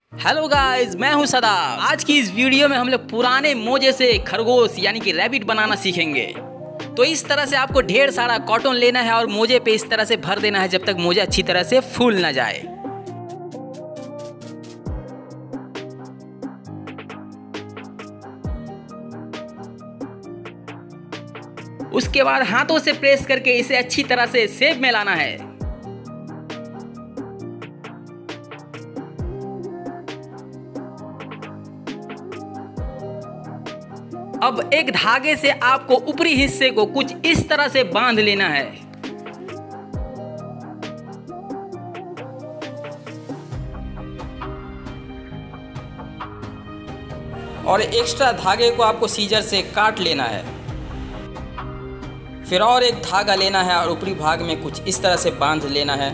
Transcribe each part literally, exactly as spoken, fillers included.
Hello guys, मैं हूं सदा। आज की इस वीडियो में हम लोग पुराने मोजे से खरगोश यानी कि रैबिट बनाना सीखेंगे। तो इस तरह से आपको ढेर सारा कॉटन लेना है और मोजे पे इस तरह से भर देना है जब तक मोजा अच्छी तरह से फूल ना जाए। उसके बाद हाथों से प्रेस करके इसे अच्छी तरह से शेप में लाना है। अब एक धागे से आपको ऊपरी हिस्से को कुछ इस तरह से बांध लेना है। और एक्स्ट्रा धागे को आपको सीजर से काट लेना है। फिर और एक धागा लेना है और ऊपरी भाग में कुछ इस तरह से बांध लेना है।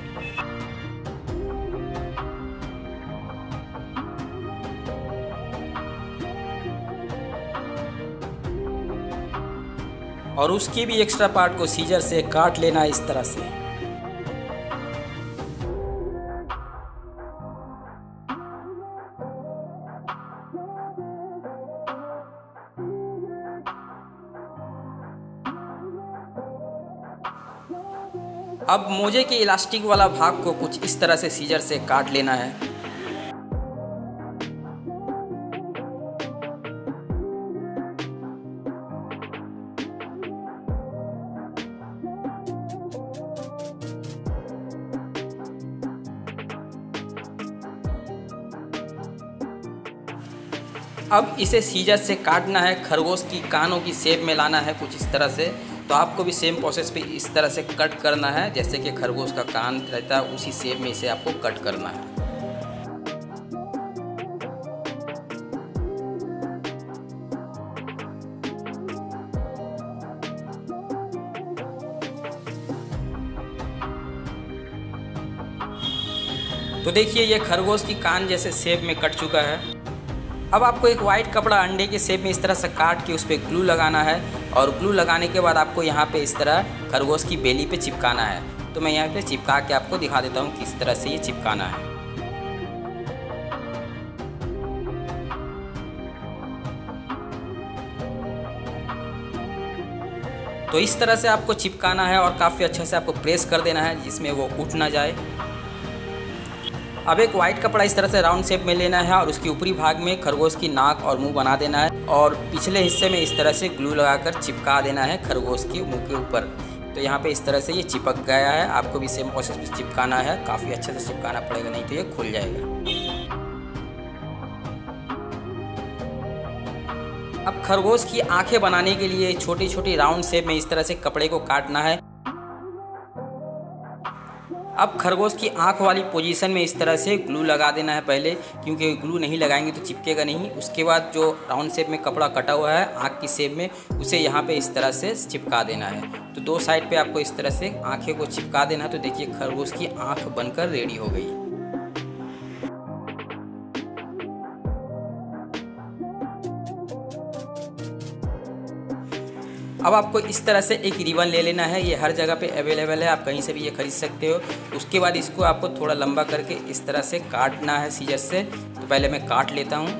और उसकी भी एक्स्ट्रा पार्ट को सीजर से काट लेना इस तरह से। अब मोजे के इलास्टिक वाला भाग को कुछ इस तरह से सीजर से काट लेना है। अब इसे सीजर से काटना है, खरगोश की कानों की शेप में लाना है कुछ इस तरह से। तो आपको भी सेम प्रोसेस पे इस तरह से कट करना है जैसे कि खरगोश का कान रहता है, उसी शेप में इसे आपको कट करना है। तो देखिए ये खरगोश की कान जैसे शेप में कट चुका है। अब आपको एक वाइट कपड़ा अंडे के शेप में इस तरह से काट के उस पर ग्लू लगाना है और ग्लू लगाने के बाद आपको यहाँ पे इस तरह खरगोश की बेली पे चिपकाना है। तो मैं यहाँ पे चिपका के आपको दिखा देता हूँ किस तरह से ये चिपकाना है। तो इस तरह से आपको चिपकाना है और काफ़ी अच्छे से आपको प्रेस कर देना है जिसमें वो उठ ना जाए। अब एक वाइट कपड़ा इस तरह से राउंड शेप में लेना है और उसके ऊपरी भाग में खरगोश की नाक और मुंह बना देना है और पिछले हिस्से में इस तरह से ग्लू लगाकर चिपका देना है खरगोश के मुंह के ऊपर। तो यहाँ पे इस तरह से ये चिपक गया है। आपको भी सेम प्रोसेस में चिपकाना है, काफ़ी अच्छे से चिपकाना पड़ेगा नहीं तो ये खुल जाएगा। अब खरगोश की आंखें बनाने के लिए छोटी छोटी राउंड शेप में इस तरह से कपड़े को काटना है। अब खरगोश की आँख वाली पोजीशन में इस तरह से ग्लू लगा देना है पहले, क्योंकि ग्लू नहीं लगाएंगे तो चिपकेगा नहीं। उसके बाद जो राउंड शेप में कपड़ा कटा हुआ है आँख की शेप में, उसे यहाँ पे इस तरह से चिपका देना है। तो दो साइड पे आपको इस तरह से आँखें को चिपका देना है। तो देखिए खरगोश की आँख बनकर रेडी हो गई। अब आपको इस तरह से एक रिबन ले लेना है। ये हर जगह पे अवेलेबल है, आप कहीं से भी ये खरीद सकते हो। उसके बाद इसको आपको थोड़ा लंबा करके इस तरह से काटना है सीजर से। तो पहले मैं काट लेता हूँ।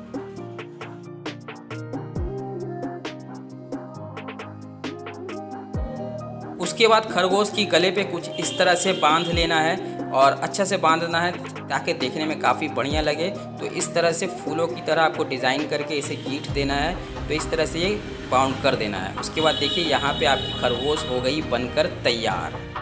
उसके बाद खरगोश की गले पे कुछ इस तरह से बांध लेना है और अच्छा से बांधना है ताकि देखने में काफ़ी बढ़िया लगे। तो इस तरह से फूलों की तरह आपको डिज़ाइन करके इसे गीट देना है। तो इस तरह से ये बाउंड कर देना है। उसके बाद देखिए यहाँ पे आपकी खरगोश हो गई बनकर तैयार।